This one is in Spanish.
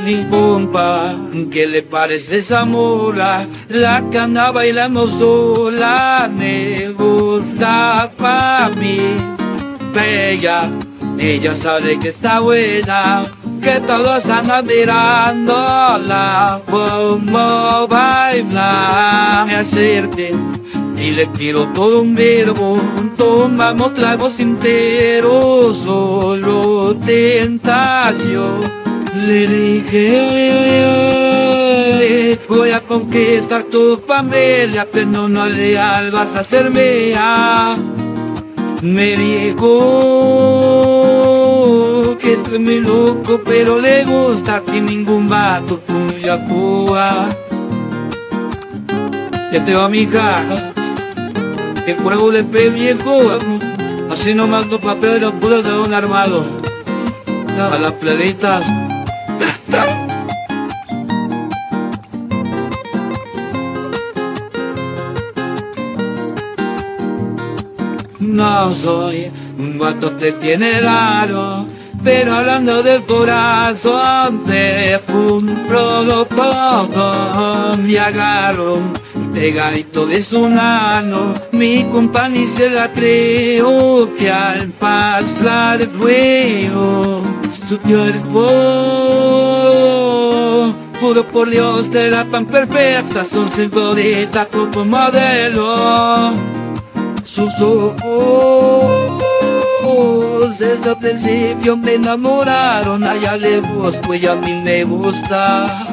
y pompa, ¿qué le parece esa mula? La que anda bailando sola, me gusta pa' mí. Ella sabe que está buena, que todos andan mirándola, como baila. Me acerqué y le quiero todo un verbo, tomamos tragos enteros, solo tentación. Le dije, voy a conquistar tu familia, pero no leal vas a ser mía. Me dijo que estoy muy loco, pero le gusta que ningún vato tuya actúa. Ya te va, mija, que por algo le pe viejo, así no mando papel de los puros de un armado. A las pleditas. No soy un vato que tiene raro, pero hablando del corazón te compro todo. Me agarro pegadito de su mano, mi compañía se la creo, que al pasar el fuego su cuerpo puro por Dios de la tan perfecta, son señorita como modelo. Sus ojos desde el principio me enamoraron, a ella le gusto y a mí me gusta.